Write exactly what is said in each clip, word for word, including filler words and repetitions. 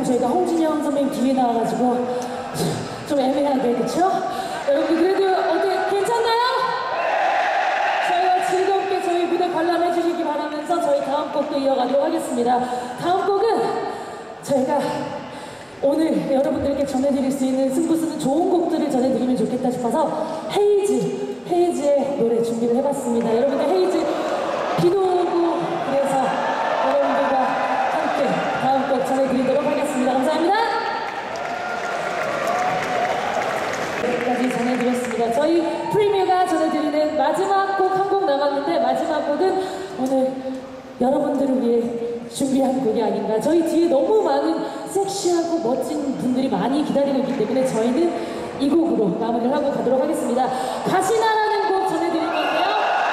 저희가 홍진영 선배님 뒤에 나와가지고 좀 애매하게, 그쵸? 여러분 그래도 어때? 괜찮나요? 저희가 즐겁게 저희 무대 관람해 주시기 바라면서 저희 다음 곡도 이어가도록 하겠습니다. 다음 곡은 저희가 오늘 여러분들께 전해드릴 수 있는 승부수는 좋은 곡들을 전해드리면 좋겠다 싶어서 헤이즈, 헤이즈의 노래 준비를 해봤습니다. 여러분들 헤이즈 비도 오고 그래서 여러분들과 함께 다음 곡 전해드리도록 하겠습니다. 감사합니다. 여기까지 전해드렸습니다. 저희 프리미어가 전해드리는 마지막 곡 한 곡 남았는데 마지막 곡은 오늘 여러분들을 위해 준비한 곡이 아닌가. 저희 뒤에 너무 많은 섹시하고 멋진 분들이 많이 기다리고 있기 때문에 저희는 이 곡으로 마무리를 하고 가도록 하겠습니다. 가시나라는 곡 전해드릴 건데요.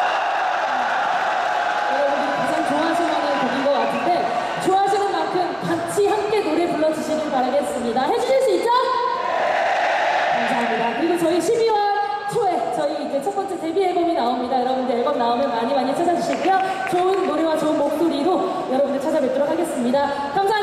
여러분들이 가장 좋아하실 만한 곡인 것 같은데 좋아하시는 만큼 같이 함께 노래 불러주시길 바라겠습니다. 해주실 수 있죠? 감사합니다. 그리고 저희 십이월 초에 저희 이제 첫 번째 데뷔 앨범이 나옵니다. 여러분들 앨범 나오면 많이 많이 찾아주시고요. 좋은 노래와 좋은 목소리로 여러분들 찾아뵙도록 하겠습니다. 감사합니다.